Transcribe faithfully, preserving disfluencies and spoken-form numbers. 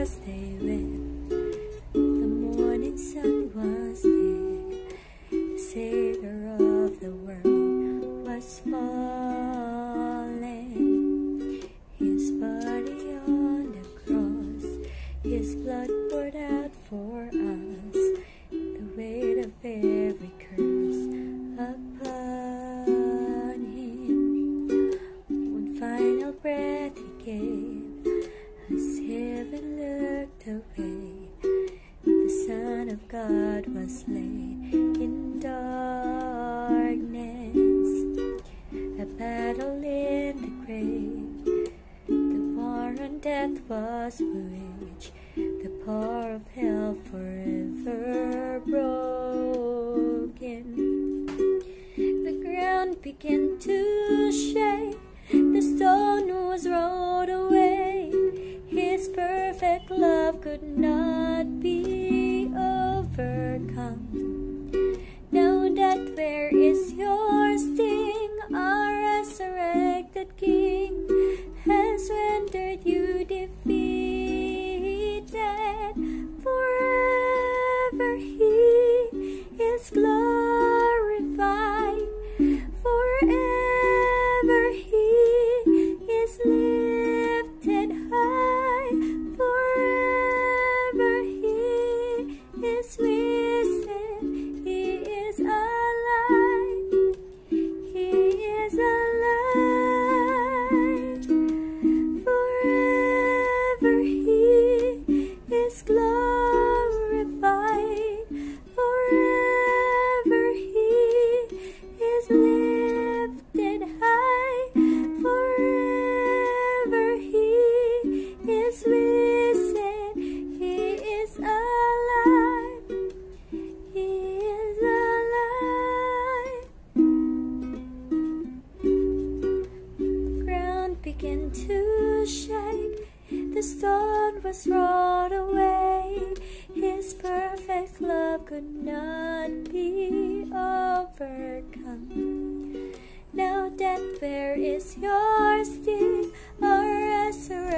as they wept, the morning sun was there. The Savior of the world was fallen. His body on the cross, His blood poured out for us, the weight of every curse upon Him. One final breath He gave as heaven looked away. The Son of God was laid in darkness, a battle in the grave. The war on death was waged, the power of hell forever broken. The ground began to shake, the stone was rolled away. His perfect love could not be overcome. Now that where is your sting? Our resurrected King has rendered you defeated. Forever He is glorified. Forever He is lifted high. Forever He is risen. He is alive. He is alive. Forever He is glorified. Forever He is lifted high. Forever He is risen. He is alive. He is alive. The ground began to shake, the stone was rolled away. His perfect love could not be overcome. Now death, where is your sting? Our resurrection